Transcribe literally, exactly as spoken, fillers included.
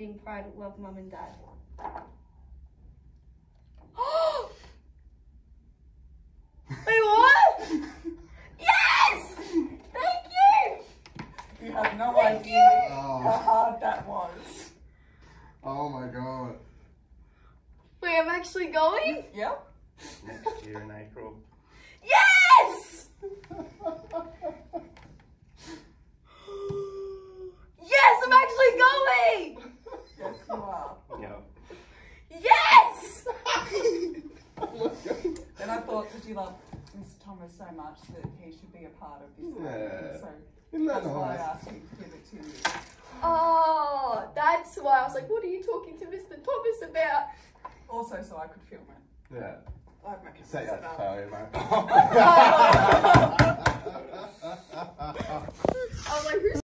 bonding, pride, love, mum and dad. Wait, what? Yes! Thank you! You have no Thank idea you. how hard that was. Oh my god. Wait, I'm actually going? Yep. Next year in April. Yes! Yes, I'm actually going! Yes, you are. Yep. Yes! And I thought, because you love Mister Thomas so much, that he should be a part of this. Yeah. So Isn't that that's why I nice? asked him to give it to you. Oh, that's why I was like, what are you talking to Mister Thomas about? Also, so I could film it. Yeah. I have my camera Set you set up up. to failure, mate. I was like, who's